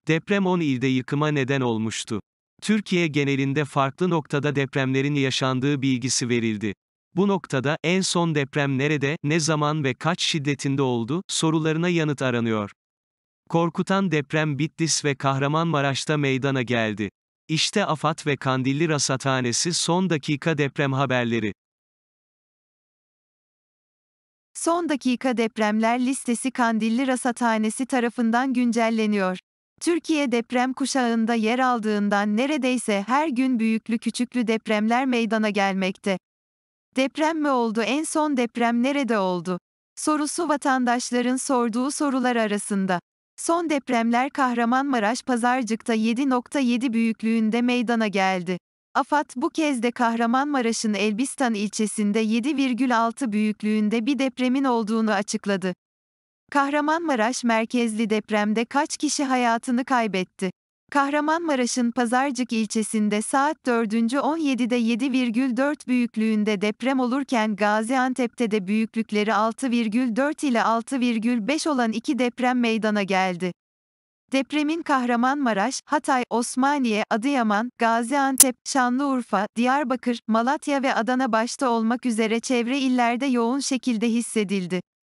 Deprem 10 ilde yıkıma neden olmuştu. Türkiye genelinde farklı noktada depremlerin yaşandığı bilgisi verildi. Bu noktada, en son deprem nerede, ne zaman ve kaç şiddetinde oldu, sorularına yanıt aranıyor. Korkutan deprem Bitlis ve Kahramanmaraş'ta meydana geldi. İşte AFAD ve Kandilli Rasathanesi son dakika deprem haberleri. Son dakika depremler listesi Kandilli Rasathanesi tarafından güncelleniyor. Türkiye deprem kuşağında yer aldığından neredeyse her gün büyüklü küçüklü depremler meydana gelmekte. Deprem mi oldu? En son deprem nerede oldu? Sorusu vatandaşların sorduğu sorular arasında. Son depremler Kahramanmaraş Pazarcık'ta 7,7 büyüklüğünde meydana geldi. AFAD bu kez de Kahramanmaraş'ın Elbistan ilçesinde 7,6 büyüklüğünde bir depremin olduğunu açıkladı. Kahramanmaraş merkezli depremde kaç kişi hayatını kaybetti? Kahramanmaraş'ın Pazarcık ilçesinde saat 4:17'de 7,4 büyüklüğünde deprem olurken Gaziantep'te de büyüklükleri 6,4 ile 6,5 olan iki deprem meydana geldi. Depremin Kahramanmaraş, Hatay, Osmaniye, Adıyaman, Gaziantep, Şanlıurfa, Diyarbakır, Malatya ve Adana başta olmak üzere çevre illerde yoğun şekilde hissedildi.